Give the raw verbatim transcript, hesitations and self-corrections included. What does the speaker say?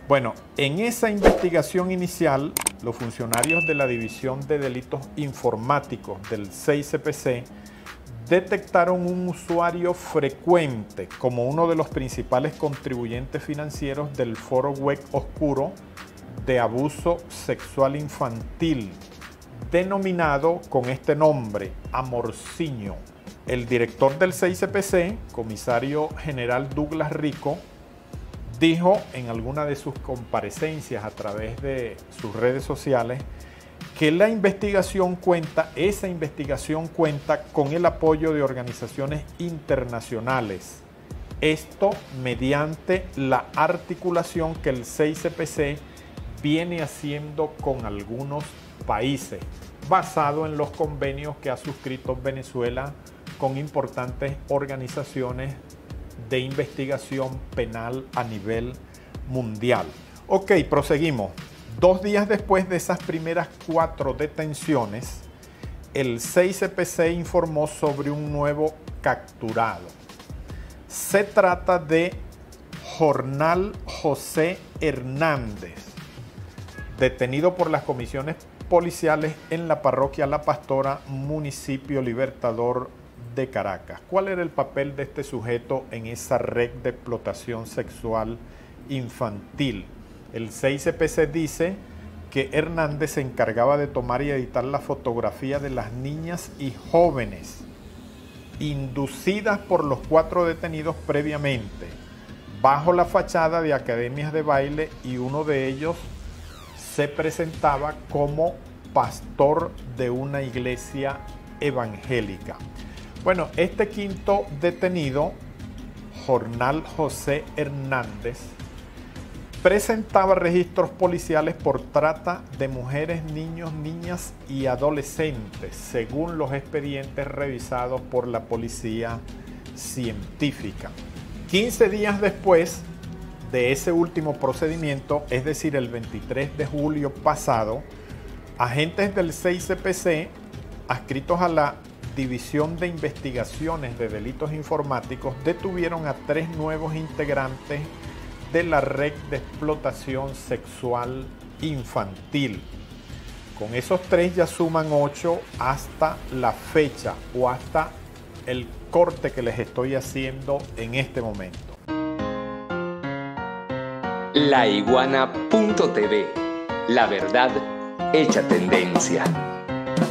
Bueno, en esa investigación inicial, los funcionarios de la División de Delitos Informáticos del C I C P C detectaron un usuario frecuente como uno de los principales contribuyentes financieros del foro web oscuro de abuso sexual infantil, denominado con este nombre, Amorciño. El director del C I C P C, comisario general Douglas Rico, dijo en alguna de sus comparecencias a través de sus redes sociales que la investigación cuenta, esa investigación cuenta con el apoyo de organizaciones internacionales. Esto mediante la articulación que el C I C P C viene haciendo con algunos países, basado en los convenios que ha suscrito Venezuela con importantes organizaciones de investigación penal a nivel mundial. Ok, proseguimos. Dos días después de esas primeras cuatro detenciones, el C I C P C informó sobre un nuevo capturado. Se trata de Jornal José Hernández, detenido por las comisiones policiales en la parroquia La Pastora, municipio Libertador de Caracas. ¿Cuál era el papel de este sujeto en esa red de explotación sexual infantil? El C I C P C dice que Hernández se encargaba de tomar y editar la fotografía de las niñas y jóvenes inducidas por los cuatro detenidos previamente, bajo la fachada de academias de baile, y uno de ellos se presentaba como pastor de una iglesia evangélica. Bueno, este quinto detenido, Jornal José Hernández, presentaba registros policiales por trata de mujeres, niños, niñas y adolescentes, según los expedientes revisados por la policía científica. quince días después de ese último procedimiento, es decir, el veintitrés de julio pasado, agentes del C I C P C, adscritos a la División de Investigaciones de Delitos Informáticos, detuvieron a tres nuevos integrantes de la red de explotación sexual infantil. Con esos tres ya suman ocho hasta la fecha o hasta el corte que les estoy haciendo en este momento. La Iguana punto T V, la verdad hecha tendencia.